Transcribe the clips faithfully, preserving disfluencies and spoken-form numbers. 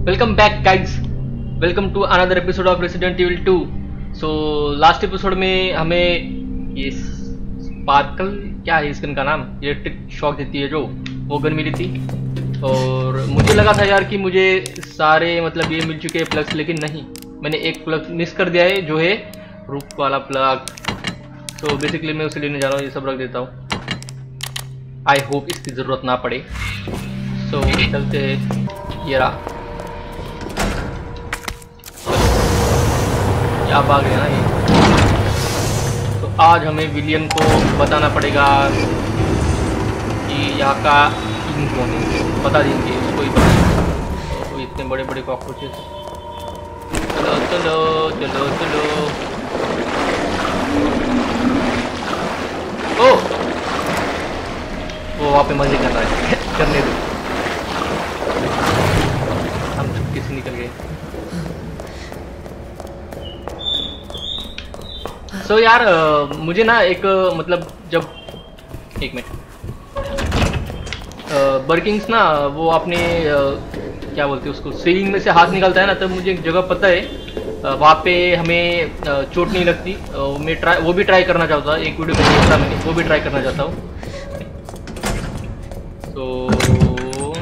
Welcome back guys, welcome to another episode of Resident Evil two. So last episode में हमें ये sparkle, क्या है इस गन का नाम, इलेक्ट्रिक शॉक देती है जो, वो गन मिली थी। और मुझे लगा था यार कि मुझे सारे मतलब ये मिल चुके हैं प्लग्स, लेकिन नहीं, मैंने एक प्लग मिस कर दिया है जो है रूप वाला प्लग। तो बेसिकली मैं उसे लेने जा रहा हूँ, ये सब रख देता हूँ। आई होप इसकी ज़रूरत ना पड़े। सो so, चलते हैं। ये रहा, क्या भाग गया ना ये। तो आज हमें विलियम को बताना पड़ेगा कि यहाँ का किंग कौन है, बता देंगे उसको ही पता। तो इतने बड़े बड़े कॉकरोचेस। चलो चलो चलो चलो। ओ वो वहाँ पे मजे कर रहा है करने दो, हम चुपके से निकल गए। सो so, यार uh, मुझे ना एक uh, मतलब जब एक मिनट बर्किंग्स uh, ना वो अपने uh, क्या बोलते हैं उसको, सीलिंग में से हाथ निकालता है ना, तब मुझे एक जगह पता है uh, वहाँ पे हमें uh, चोट नहीं लगती। uh, मैं ट्राई वो भी ट्राई करना चाहता हूँ, एक वीडियो में देखा मैंने, वो भी ट्राई करना चाहता हूँ। तो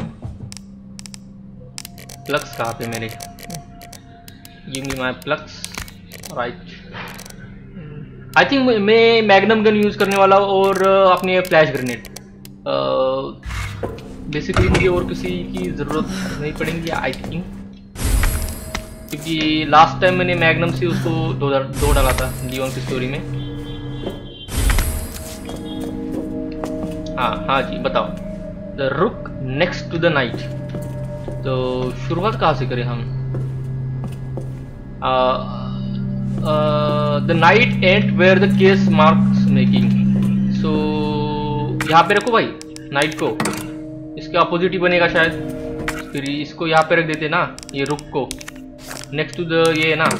प्लग्स कहाँ पे मेरे, give me my plugs, right. I think मैं मैग्नम गन यूज़ करने वाला हूँ और अपने फ्लैश ग्रेनेड। बेसिकली मुझे और किसी की ज़रूरत नहीं पड़ेगी आई थिंक, क्योंकि लास्ट टाइम मैंने मैग्नम से उसको दो दो डाला था लियोन की स्टोरी में। हाँ हाँ जी बताओ। द रुक नेक्स्ट टू द नाइट। तो शुरुआत कहाँ से करें हम? Ah, the knight and where the case marks making. So यहाँ पे रखो भाई नाइट को, इसके अपोजिट ही बनेगा शायद। फिर इसको यहाँ पे रख देते ना, ये रुक को नेक्स्ट टू द ये ना।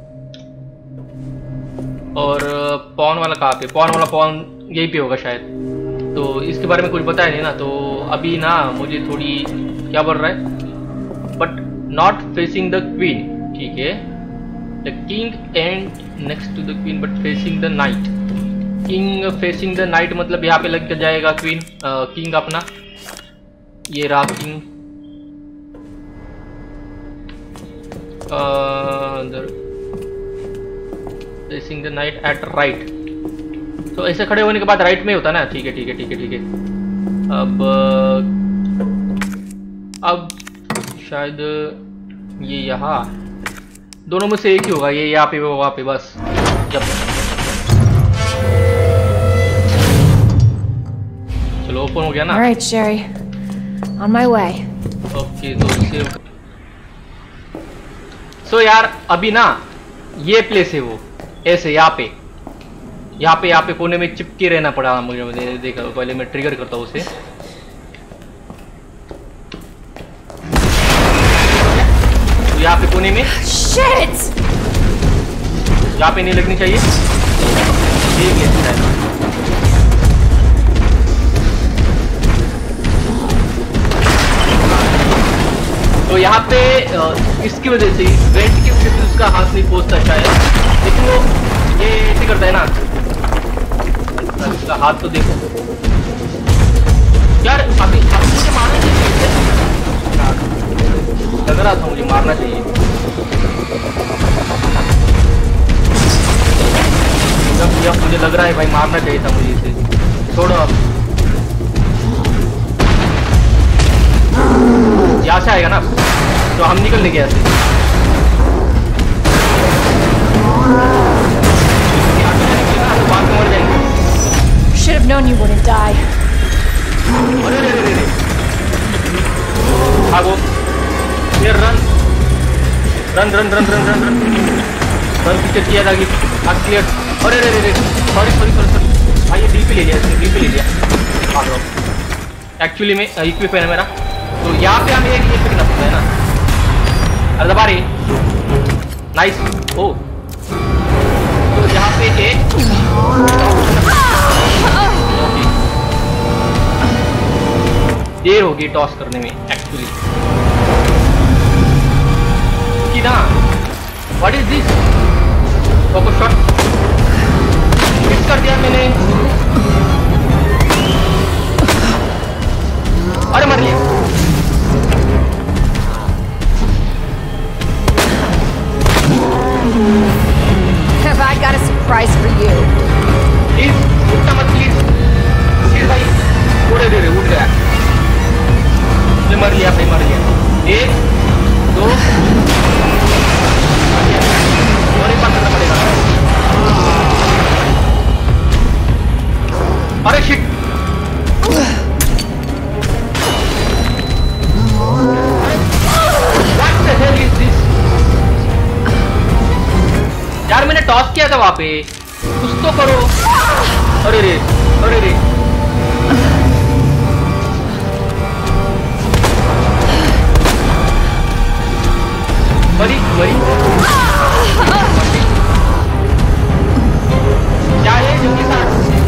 और पॉन वाला कहाँ पे, पॉन वाला पॉन यही पे होगा शायद। तो इसके बारे में कुछ बताया नहीं ना, तो अभी ना मुझे थोड़ी क्या बोल रहा है, but not facing the queen, ठीक है। The king and next to the queen but facing the night. King facing the night मतलब यहाँ पे लग के जाएगा क्वीन, किंग अपना ये रहा king. facing the night at right। तो ऐसे खड़े होने के बाद राइट में होता ना, ठीक है ठीक है ठीक है ठीक है। अब अब शायद ये यहाँ दोनों में से एक ही होगा, ये यहाँ पे वो वहाँ पे, बस जब चलो ओपन हो गया ना। Alright, Sherry, on my way. Okay तो सेव। सो यार अभी ना ये प्लेस है वो, ऐसे यहाँ पे यहाँ पे यहाँ पे कोने में चिपके रहना पड़ा मुझे। देखा पहले मैं ट्रिगर करता हूँ उसे। यहाँ पे कोने में, यहाँ पे नहीं लगनी चाहिए, ठीक है। तो यहाँ पे इसकी वजह से, वेंट की वजह से उसका हाथ नहीं पहुंचता शायद, लेकिन वो ये ऐसे करता है ना। इसका हाथ तो देखो यार, अभी मुझे मारना चाहिए, लग रहा था मुझे मारना चाहिए। जब मुझे लग रहा है भाई मारना चाहिए था मुझे इसे। छोड़ो अब, यहाँ से आएगा ना तो हम निकल लेंगे ऐसे। बात में मर जाएंगे। Should have known you wouldn't die. अरे अरे अरे अरे, भागो, ये run run run run run run run run पीछे किया जाएगी। भाग क्लियर। अरे अरे अरे सॉरी सॉरी सॉरी सॉरी भाई, ये डी पे ले लिया, इसने डी पे ले लिया। भाग रहा हूँ एक्चुअली में, इक्विप है ना मेरा। तो यहाँ पे हमें एक ये करना पड़ता है ना। अरे दबा रही, नाइस। ओ तो यहाँ पे एक देर होगी टॉस करने में actually. What is this? Focus shot miss कर दिया मैंने। अरे मर लिया। Have I got a surprise for you? Please उठना मत प्लीज प्लीज भाई। थोड़े देर उठ गया। ये मर लिया भाई, मर लिया। एक दो और एक बार करना पड़ेगा। अरे shit. What the hell is this? यार मैंने टॉस किया था वहां पे, कुछ तो करो। अरे रे अरे रे मरी मरी। क्या है जल्दी से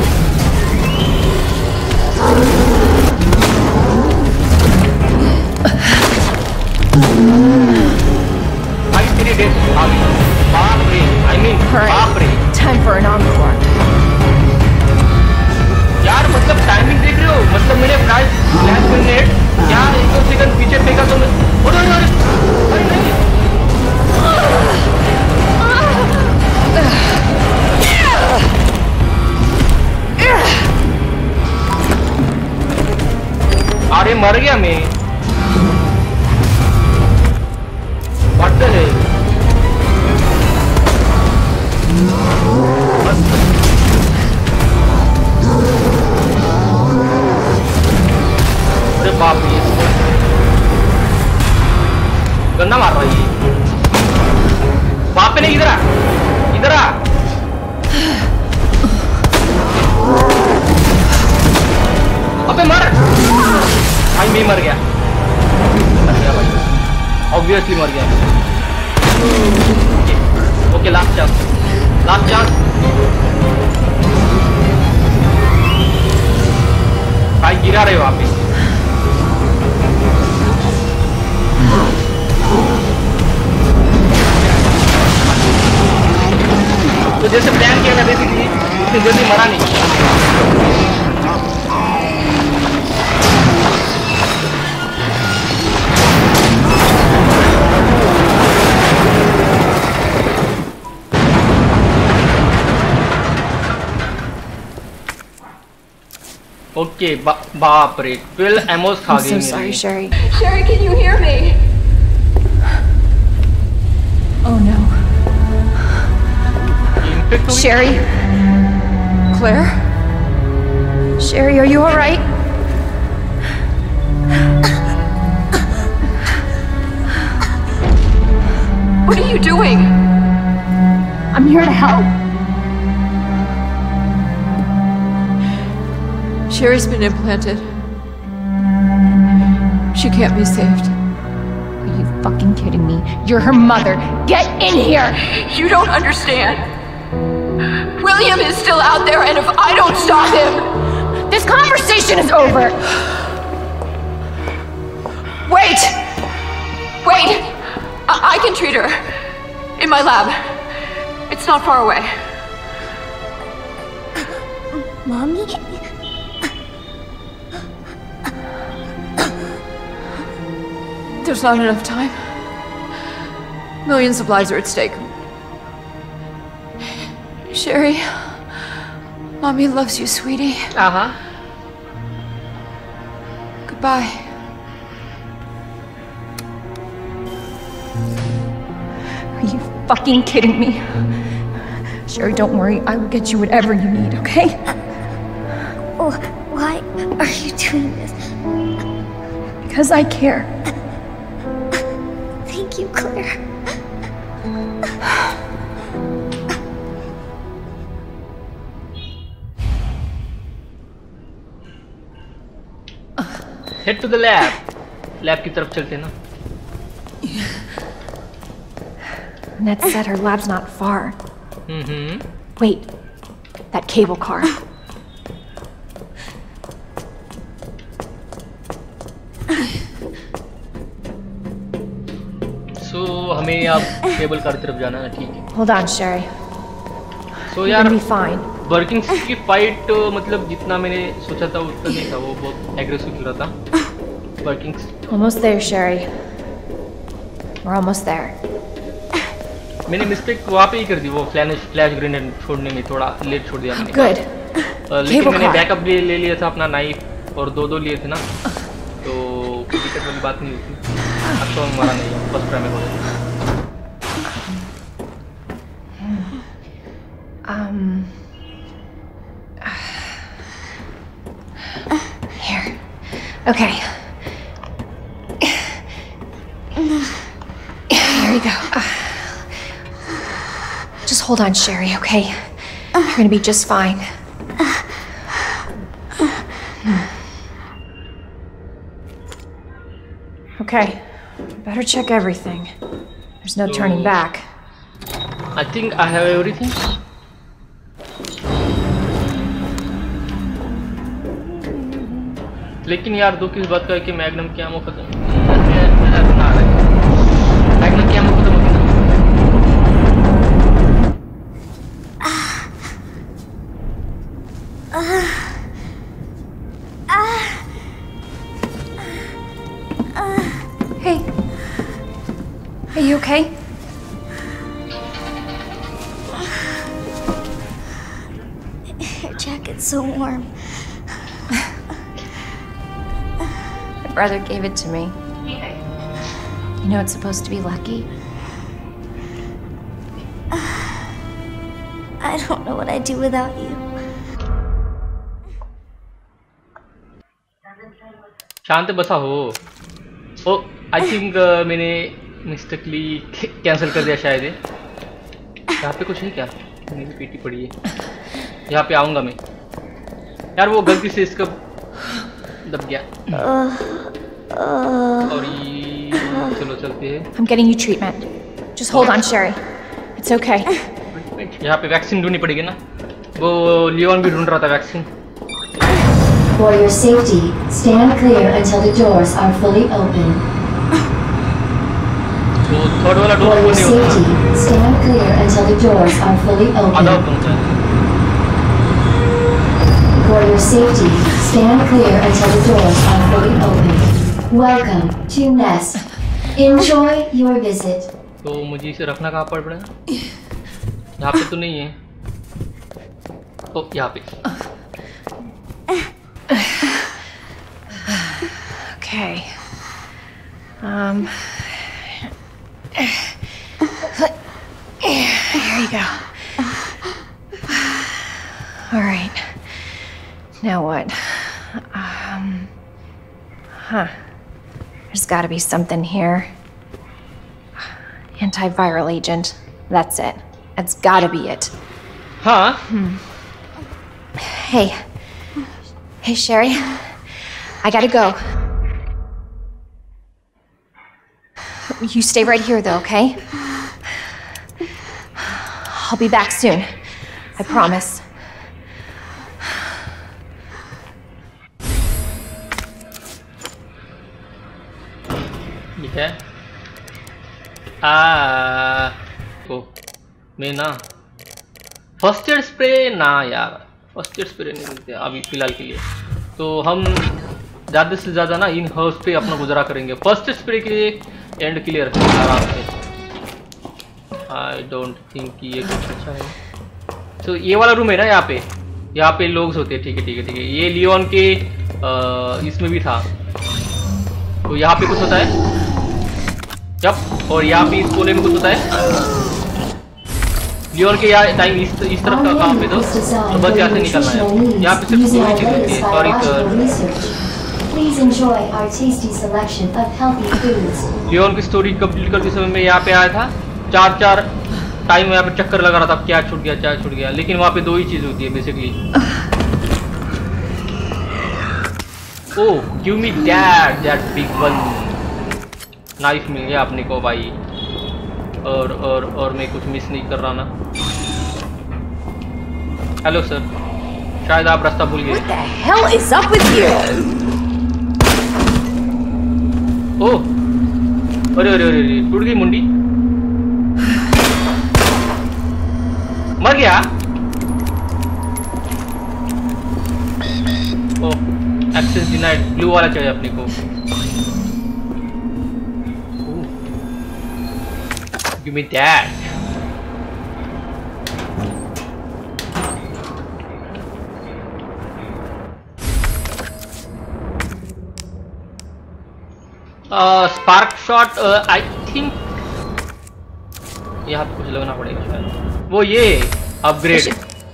भाई तेरी डेथ आ गई। बाप रे, आई मीन बाप रे। Time for an encore. यार मतलब टाइमिंग देख रहे हो? मतलब मैंने फ्लैश फ्लैश ग्रेनेड क्या एक दो सेकंड पीछे फेंका तो मैं अरे अरे अरे नहीं। अरे मर गया मैं। What the hell? अरे बाप रे, गंदा मार रहा है ये। बाप ने इधर आ इधर आ। अबे मर भाई, मैं मर गया। मर गया भाई, ऑब्वियसली मर गया। Okay last chance, last chance भाई। गिरा रहे वहां पे। तो जैसे प्लान किया था बेसिकली, इतनी जल्दी मरा नहीं। ओके बा, बाप रे, ट्वेल्व एमोस खा गई। I'm so sorry, Sherry. Sherry, can you hear me? Oh no. Sherry? Claire? Sherry, are you alright? What are you doing? I'm here to help. Sherry's been implanted. She can't be saved. Are you fucking kidding me? You're her mother. Get in here! You don't understand. William is still out there, and if I don't stop him... This conversation is over! Wait! Wait! I, I can treat her. In my lab. It's not far away. Mommy? There's not enough time. Millions of lives are at stake. Sherry, Mommy loves you, sweetie. Uh-huh. Goodbye. Are you fucking kidding me? Sherry, don't worry. I will get you whatever you need, okay? Oh, why are you doing this? Because I care. Thank you, Claire. Head to the lab. Lab की तरफ चलते ना। Ned said her lab's not far. Mm-hmm. Wait, that cable car. So हमें अब cable car तरफ जाना है, ठीक है। Hold on, Sherry. तो You're यार gonna be fine. वर्किंग्स की फाइट मतलब जितना मैंने सोचा था उतना नहीं था, वो बहुत एग्रेसिव खेल रहा था वर्किंग्स। Almost there, Sherry. We're almost there. मैंने मिस्टेक वहाँ पे ही कर दी, वो फ्लैश फ्लैश ग्रेनेड छोड़ने में थोड़ा लेट छोड़ दिया मैंने। Good. uh, लेकिन मैंने बैकअप भी ले लिया था अपना नाइफ, और दो दो लिए थे ना, तो कोई दिक्कत वाली बात नहीं होती। अब तो हमारा नहीं है, फर्स्ट टाइम है। Um. Here. Okay. Here you go. Uh, just hold on, Sherry, okay? You're gonna be just fine. Okay. Better check everything. There's no turning back. I think I have everything. लेकिन यार दुख इस बात का है कि magnum की आमो खत्म, मैग्नम की आमो खत्म हो गई। Hey. Are you okay? Your jacket's so warm. My brother gave it to me. You know it's supposed to be lucky? I don't know what I'd do without you. शांत बसा हो। Oh I think मैंने mistakenly cancel कर दिया शायद। यहाँ पे कुछ है क्या? मेरी पीटी पड़ी है। यहाँ पे आऊँगा मैं। यार वो गलती से इसका दब गया। और ये चलो चलते हैं। I'm getting you treatment. Just hold on, Sherry. It's okay. यहाँ पे वैक्सीन ढूंढनी पड़ेगी ना। वो लियोन भी ढूंढ रहा था vaccine. For your safety, stand clear until the doors are fully open. तो थर्ड वाला For डोर your नहीं होता। safety, stand clear until the doors are fully आधा open. होता है। For your safety, stand clear until the doors are fully open. Welcome to Nest. Enjoy your visit. तो मुझे इसे रखना कहाँ पड़ पड़ेगा? यहाँ पे तो नहीं है। ओ यहाँ पे। Okay. Um. Here you go. All right. Now what? Um. Huh. There's got to be something here. Antiviral agent. That's it. That's got to be it. हाँ। Hey. Hey, Sherry. I gotta go. You stay right here, though, okay? I'll be back soon. I promise. ये है। आ ओ मैं ना first aid spray ना यार, first aid spray नहीं मिलते अभी फिलहाल के लिए। तो हम ज़्यादा से ज़्यादा ना इन हर्ब्स पे अपना गुजारा करेंगे। फर्स्ट स्प्रे के लिए एंड क्लियर है आराम से। आई डोंट थिंक ये कुछ अच्छा है। तो ये वाला रूम है ना, यहाँ पे यहाँ पे लोग होते हैं। ठीक है ठीक है ठीक है। ये लियोन के आ, इसमें भी था। तो यहाँ पे कुछ होता है जब, और यहाँ पे इस कोने में कुछ होता है। लियोन के यहाँ टाइम इस इस तरफ का काम पे, तो बस यहाँ से निकलना है। यहाँ पे सिर्फ दो ही चीज होती है। Sorry sir. Please enjoy our tasty selection of healthy foods. Leon की स्टोरी कंप्लीट करते समय मैं यहाँ पे आया था, चार चार टाइम यहाँ पे चक्कर लगा रहा था, क्या छूट गया क्या छूट गया। लेकिन वहाँ पे दो ही चीज होती है basically. Oh give me that that big one. Knife मिल गया अपने को भाई। और और और मैं कुछ मिस नहीं कर रहा ना। हेलो सर, शायद आप रास्ता भूल गए। What the hell is up with you? ओह अरे अरे अरे टूट गई मुंडी। मर गया। ओह, एक्सेस डिनाइड। ब्लू वाला चाहिए अपने को। Give me that. Spark shot I think यहाँ पे कुछ लगना पड़ेगा शायद। वो ये upgrade.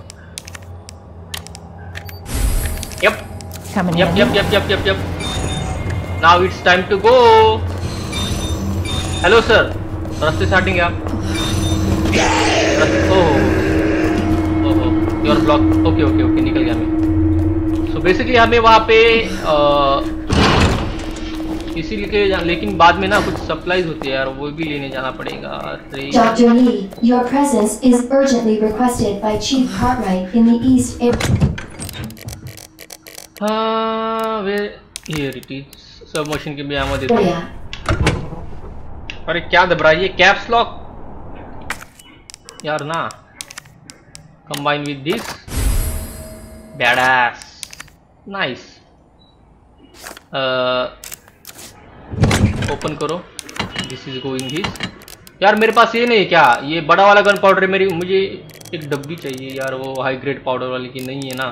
Yup yup yup yup yup yup yup. Now it's time to go. Hello sir, रास्ते से हटेंगे आप? Oh oh you are block. Okay okay okay, निकल गया मैं। सो बेसिकली हमें वहाँ पे इसीलिए, लेकिन बाद में ना कुछ सप्लाईज होती है यार, वो भी लेने जाना पड़ेगा। Doctor Lee, your presence is urgently requested by Chief Cartwright in the East Area. हाँ, वे here it is। सबमर्शन की भी आमद देते हैं। अरे क्या दबरा ये कैप्स लॉक यार ना। Combine with this badass, nice. Open करो। This is going this. यार मेरे पास ये नहीं क्या, ये बड़ा वाला गन पाउडर मेरी, मुझे एक डब्बी चाहिए यार, वो हाई ग्रेड पाउडर वाली की नहीं है ना।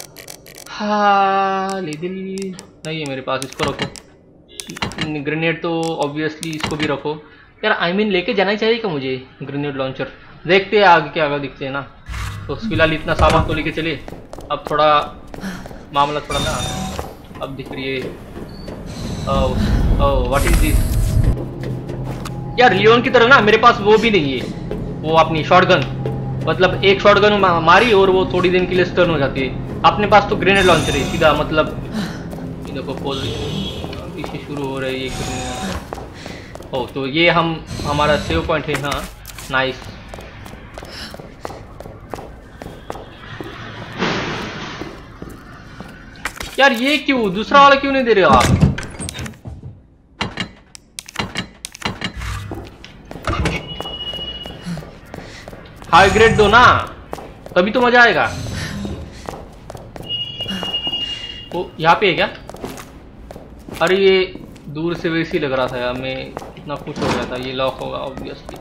हाँ ले दिल नहीं है मेरे पास, इसको रखो। ग्रेनेड तो ऑब्वियसली इसको भी रखो यार। आई मीन लेके जाना ही चाहिए क्या मुझे ग्रेनेड लॉन्चर? देखते हैं आगे क्या आगे दिखते हैं ना। तो फिलहाल इतना सामान तो लेके चले। अब थोड़ा मामला थोड़ा ना अब दिख रही है। ओह व्हाट इज दिस यार, लियोन की तरह ना मेरे पास वो भी नहीं है, वो अपनी शॉटगन। मतलब एक शॉटगन मारी और वो थोड़ी देर के लिए स्टर्न हो जाती है। अपने पास तो ग्रेनेड लॉन्चर है सीधा। मतलब देखो पोज पीछे शुरू हो रही है। ओ तो ये हम हमारा सेव पॉइंट है। हाँ नाइस। यार ये क्यों दूसरा वाला क्यों नहीं दे रहे हो आप? हाई ग्रेड दो ना, तभी तो मजा आएगा। वो यहाँ पे है क्या? अरे ये दूर से वैसे ही लग रहा था यार, मैं इतना खुश हो गया था। ये लॉक होगा ऑब्वियसली।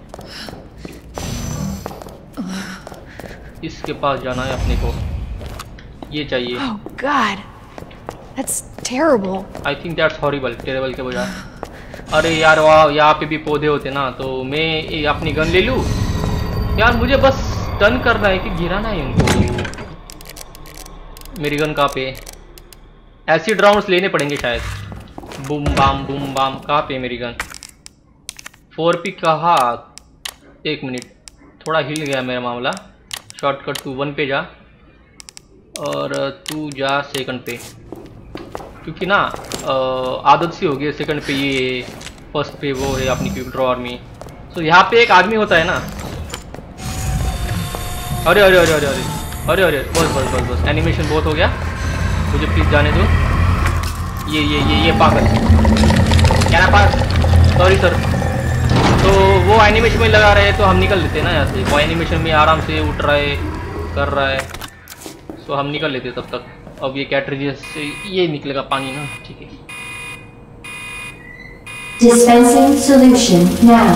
इसके पास जाना है अपने को, ये चाहिए। Oh God, that's terrible. I think that's horrible. Terrible के बजाय। अरे यार वाह, यहाँ पे भी पौधे होते ना, तो मैं ये अपनी गन ले लूँ यार। मुझे बस टर्न करना है कि गिराना है उनको। मेरी गन कहाँ पे? एसिड राउंड्स लेने पड़ेंगे शायद। Boom bam boom bam. कहाँ पे मेरी गन? फोर पी कहा? एक मिनट, थोड़ा हिल गया मेरा मामला। शॉर्टकट तू वन पे जा और तू जा सेकंड पे, क्योंकि ना आदत सी हो गई सेकंड पे ये, फर्स्ट पे वो है अपनी क्विक ड्रॉ आर्मी। सो यहाँ पे एक आदमी होता है ना। अरे अरे अरे अरे अरे अरे अरे बस बस बस बस एनिमेशन बहुत हो गया, मुझे प्लीज जाने दो। ये ये ये ये पागल क्या ना पास, सॉरी सर। तो वो एनिमेशन में लगा रहे हैं तो हम निकल लेते हैं ना यहाँ से। वो एनिमेशन में आराम से उठ रहा है, कर रहा है, तो हम निकल लेते तब तक। अब ये कैटरेजेस से ये निकलेगा पानी ना, ठीक है। Dispensing solution now.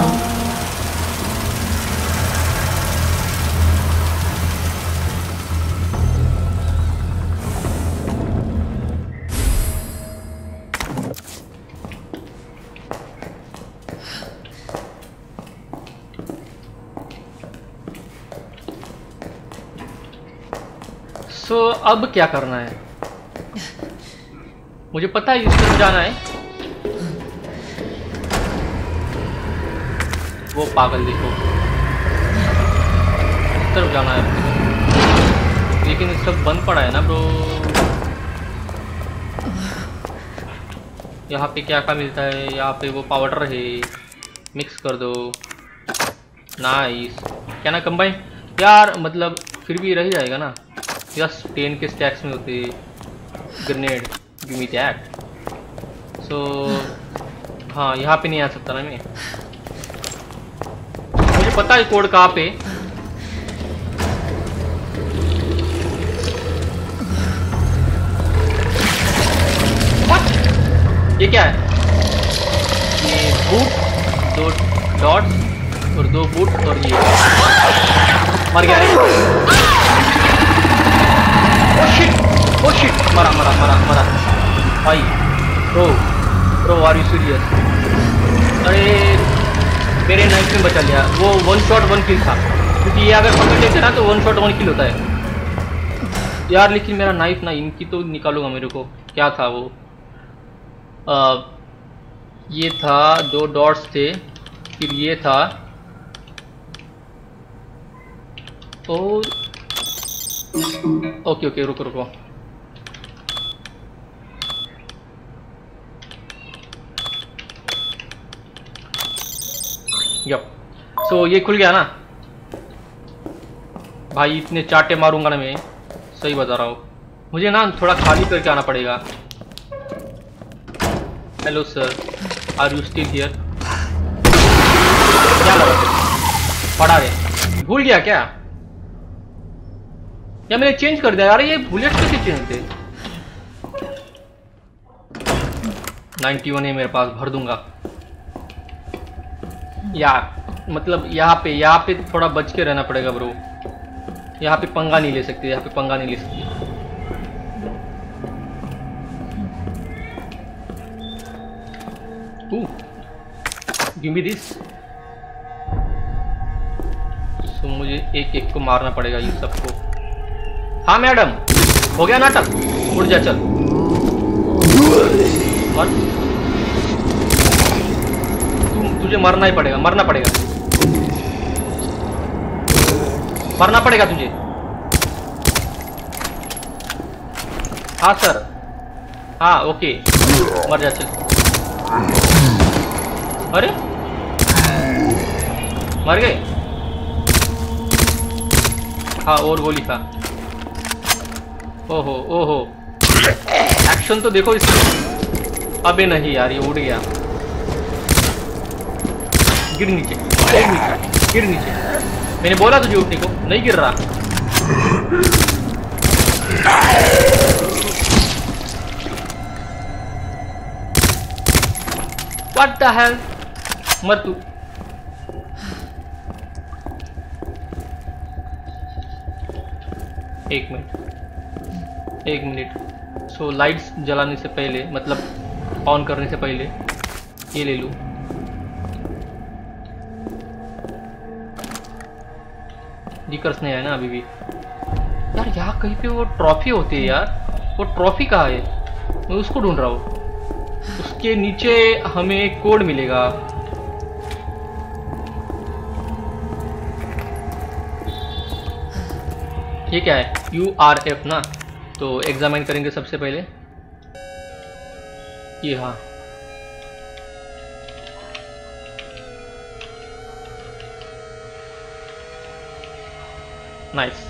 सो so, अब क्या करना है? मुझे पता है इस तरफ जाना है। वो पागल देखो, इस तरफ जाना है, लेकिन इस सब बंद पड़ा है ना ब्रो। यहाँ पे क्या क्या मिलता है? यहाँ पे वो पाउडर है, मिक्स कर दो। नाइस। क्या ना कंबाइन यार, मतलब फिर भी रह जाएगा ना। यस, टेन के स्टैक्स में होते grenade. Give me that. So हाँ, यहाँ पे नहीं आ सकता ना मैं, मुझे पता है कोड कहाँ पे। क्या है? ये बूट, दो डॉट्स और दो बूट और ये मर गया है। ओ शिट, ओ शिट, मरा मरा मरा मरा भाई। Bro bro are you serious? अरे मेरे नाइफ में बचा लिया। वो वन शॉट वन किल था, क्योंकि ये अगर पकड़ लेते ना तो वन शॉट वन किल होता है यार। लेकिन मेरा नाइफ ना, इनकी तो निकालूंगा मेरे को। क्या था वो? आ, ये था, दो डॉट्स थे, फिर ये था और ओके ओके रुको रुको। यप, सो ये खुल गया ना भाई। इतने चाटे मारूंगा ना मैं, सही बता रहा हूँ। मुझे ना थोड़ा खाली करके आना पड़ेगा। Hello sir, are you still here? क्या लगा पड़ा रे? भूल गया क्या? या मैंने चेंज कर दिया यार? ये बुलेट कैसे चेंज थे? नाइन्टी वन है मेरे पास, भर दूंगा यार। मतलब यहाँ पे यहाँ पे थोड़ा बच के रहना पड़ेगा ब्रो। यहाँ पे पंगा नहीं ले सकते, यहाँ पे पंगा नहीं ले सकते। Give me this. सो मुझे एक एक को मारना पड़ेगा इन सबको। हाँ मैडम, हो गया नाटक? उड़ जा चल। मर, तुम तुझे मरना ही पड़ेगा, मरना पड़ेगा, मरना पड़ेगा तुझे। हाँ सर, हाँ ओके, मर जा चल। अरे मर गए? हाँ और गोली था। ओहो ओहो, एक्शन तो देखो इसमें। अबे नहीं यार, ये उड़ गया। गिर नीचे, गिर नीचे, गिर नीचे। मैंने बोला तुझे उठने को, नहीं गिर रहा। What the hell? मर तू। एक मिनट, एक मिनट। सो लाइट्स जलाने से पहले, मतलब ऑन करने से पहले ये ले लूं। दिकर्स नहीं है ना अभी भी यार। यहाँ कहीं पे वो ट्रॉफी होती है यार। वो ट्रॉफी कहाँ है? मैं उसको ढूंढ रहा हूँ। उसके नीचे हमें कोड मिलेगा। ये क्या है? यू आर एफ ना, तो एग्जामिन करेंगे सबसे पहले। ये हाँ, नाइस।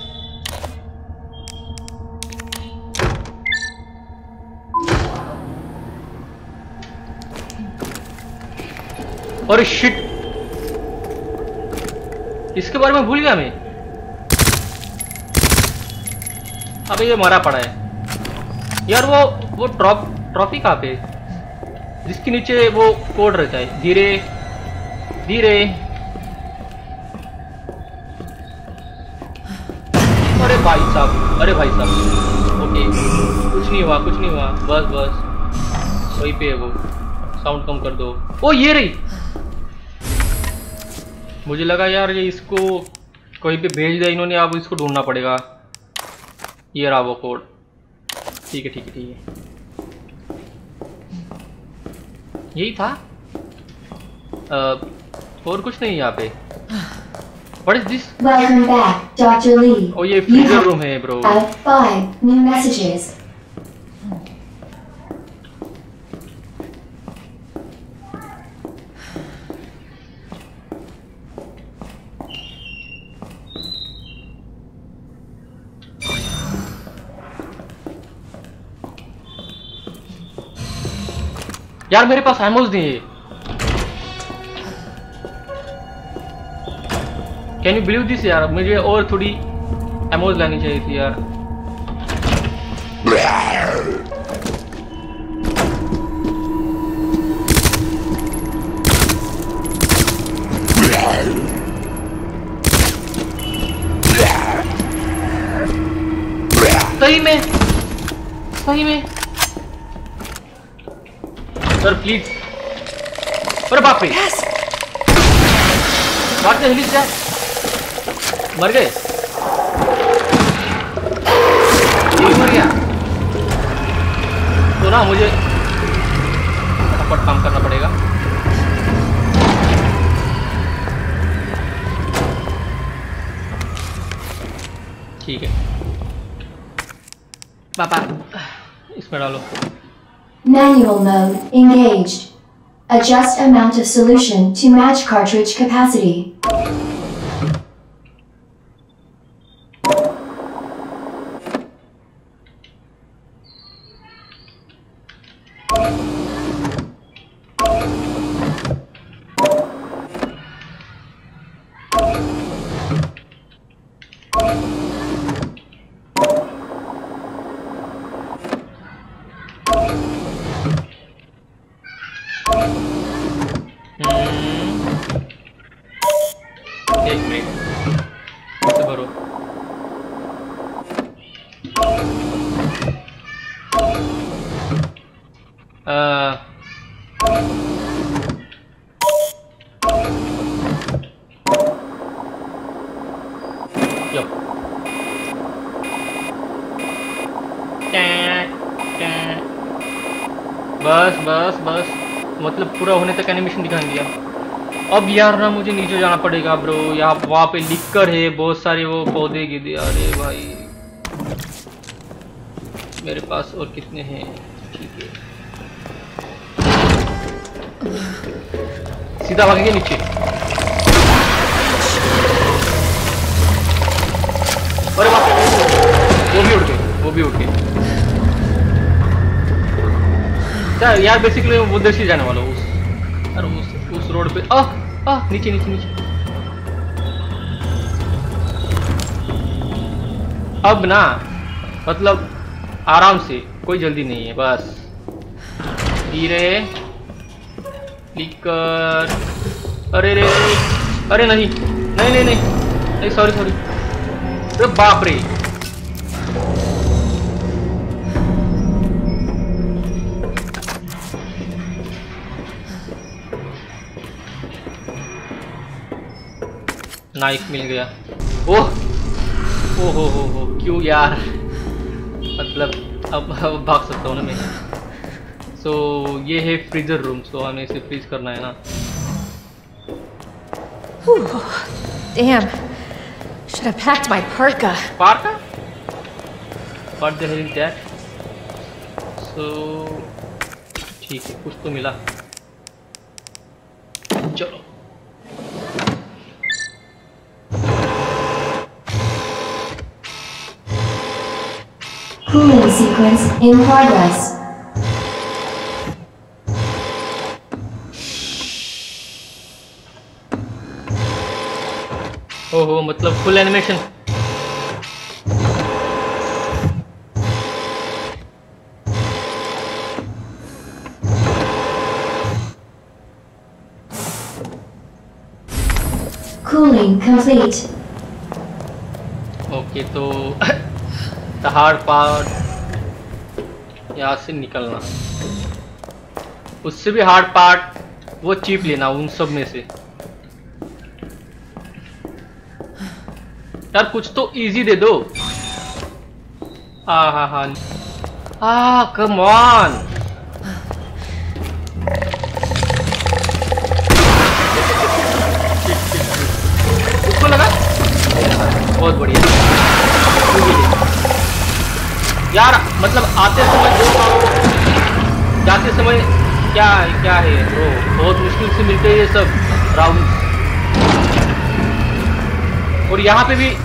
और शिट, इसके बारे में भूल गया मैं। अबे ये मरा पड़ा है यार। वो वो ट्रॉफ ट्रॉफी कहाँ पे? जिसके नीचे वो कोड रहता है। धीरे धीरे। अरे भाई साहब, अरे भाई साहब। ओके, कुछ नहीं हुआ, कुछ नहीं हुआ। बस बस वहीं पे है वो। साउंड कम कर दो। ओ ये रही। मुझे लगा यार ये इसको कहीं पे भेज दिया इन्होंने, अब इसको ढूंढना पड़ेगा। ये रहा वो कोड। ठीक है ठीक है ठीक है, यही था। आ, और कुछ नहीं यहाँ पे। What is this? Welcome back, Doctor Lee. Oh, ये freezer room है bro. I have five new messages. यार मेरे पास एमोज नहीं है। कैन यू बिलीव दिस यार? मुझे और थोड़ी एमोज लानी चाहिए थी यार। सही में सही में सर प्लीज। अरे बाप रे बात हिली से मर गए, ये मर गया तो ना मुझे फटाफट काम करना पड़ेगा। ठीक है पापा इसमें डालो। Manual mode engaged. Adjust amount of solution to match cartridge capacity. एक मिनट से भरो। बस बस बस मतलब पूरा होने तक एनिमेशन दिखा दिया। अब यार ना मुझे नीचे जाना पड़ेगा ब्रो, यहाँ वहाँ पे लिख कर है बहुत सारे वो पौधे गिरे। अरे भाई मेरे पास और कितने हैं? ठीक है सीधा भागेंगे नीचे। अरे बाप रे वो भी उड़ गए, वो भी उड़ गए यार। बेसिकली वो उधर से जाने वाला हूँ उस, अरे उस उस रोड पे। आ आ नीचे नीचे नीचे। अब ना मतलब आराम से, कोई जल्दी नहीं है, बस धीरे क्लिक कर। अरे रे अरे नहीं नहीं नहीं नहीं नहीं सॉरी सॉरी। अरे बाप रे नाइफ मिल गया। ओह ओ हो हो हो क्यों यार, मतलब अब, अब भाग सकता हूँ ना मैं। सो so, ये है फ्रीजर रूम, सो so, हमें इसे फ्रीज करना है ना। Damn. Should have packed my parka. Parka? What the hell is that? So ठीक है कुछ तो मिला। चलो Cooling sequence in progress. ओहो मतलब full animation. Cooling complete. Okay तो हार्ड पार्ट यहाँ से निकलना, उससे भी हार्ड पार्ट वो चिप लेना उन सब में से। यार कुछ तो इजी दे दो। हाँ हाँ हाँ हाँ कम ऑन। उसको लगा बहुत बढ़िया यार, मतलब आते समय दो जाते समय क्या क्या है ब्रो, बहुत मुश्किल से मिलते हैं ये सब राउंड। और यहाँ पे भी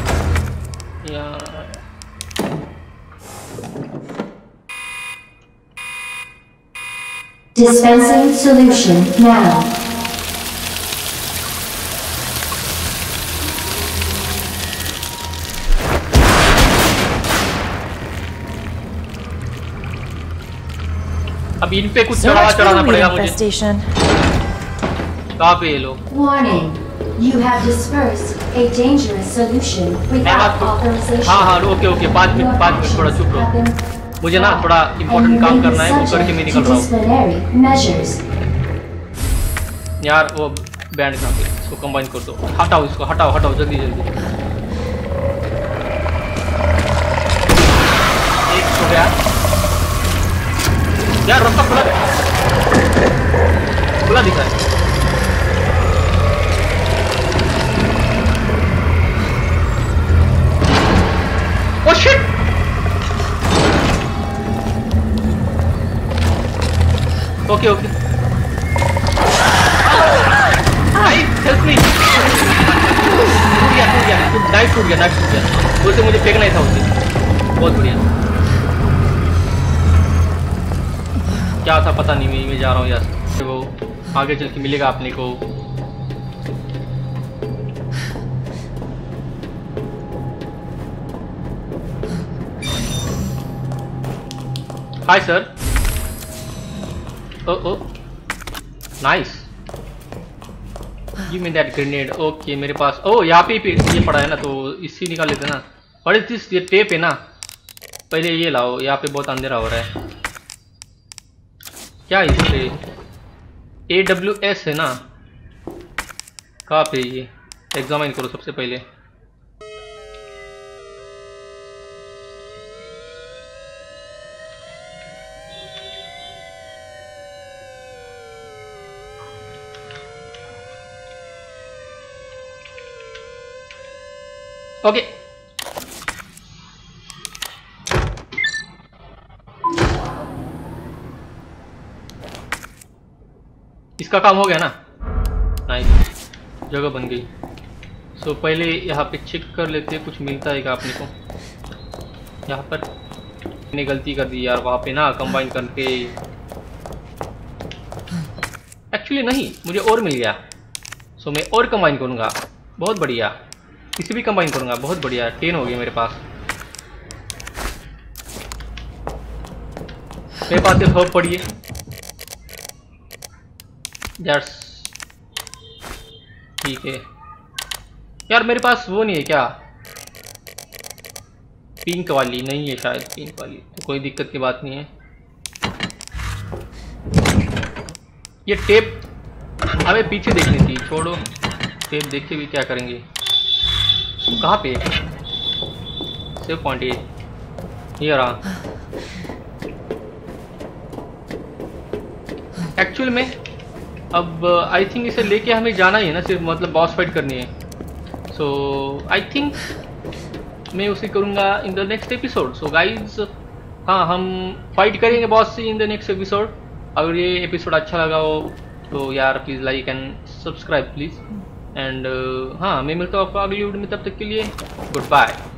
Dispensing solution now. अब इन पे कुछ चढ़ावा चढ़ाना पड़ेगा मुझे। कहाँ पे ये लोग? Warning. You have dispersed a dangerous solution without authorization. हाँ हाँ ओके ओके पाँच मिनट पाँच मिनट थोड़ा चुप रहो, मुझे ना थोड़ा इम्पोर्टेंट काम करना है, वो करके मैं निकल रहा हूँ। यार वो बैंड कहाँ पे, इसको कंबाइन कर दो, हटाओ इसको, हटाओ हटाओ जल्दी जल्दी। एक हो गया यार, रास्ता खुला खुला दिखा है। Oh shit! Okay, okay. Guys, help me! टूट गया, टूट गया, नाइफ टूट गया, नाइफ टूट गया। उसे मुझे फेंकना ही था उसे। बहुत बढ़िया। क्या था पता नहीं, मैं मैं जा रहा हूँ यार। वो आगे चल के मिलेगा अपने को। Hi sir. Oh oh. Nice. Give me that grenade. Okay मेरे पास। oh यहाँ पे ये पड़ा है ना, तो इसी निकाल लेते ना। What is this? ये टेप है ना। पहले ये लाओ, यहाँ पे बहुत अंधेरा हो रहा है। क्या है इस पे? A W S है ना। कहाँ पे ये? एग्जामिन करो सबसे पहले। Okay okay. इसका काम हो गया ना। नाइस, जगह बन गई। सो so, पहले यहाँ पे चेक कर लेते हैं कुछ मिलता है क्या अपने को। यहाँ पर मैंने गलती कर दी यार, वहाँ पे ना कंबाइन करके एक्चुअली नहीं, मुझे और मिल गया। सो so, मैं और कंबाइन करूँगा। बहुत बढ़िया, इसे भी कंबाइन करूंगा। बहुत बढ़िया, टेन हो गया मेरे पास। मेरे पास एक हर्ब पड़ी है यार। ठीक है यार, मेरे पास वो नहीं है क्या, पिंक वाली? नहीं है शायद पिंक वाली, तो कोई दिक्कत की बात नहीं है। ये टेप हमें पीछे देखनी थी, छोड़ो टेप देख के भी क्या करेंगे। कहाँ पे सेव पॉइंट? ये ये रहा। एक्चुअल में अब आई थिंक इसे लेके हमें जाना ही है ना, सिर्फ मतलब बॉस फाइट करनी है। सो आई थिंक मैं उसे करूँगा in the next episode. So guys, हाँ हम फाइट करेंगे बॉस से इन द नेक्स्ट एपिसोड। अगर ये एपिसोड अच्छा लगा हो तो यार please like and subscribe please. And हाँ, मैं मिलता हूँ आपको अगली वीडियो में, तब तक के लिए गुड बाय।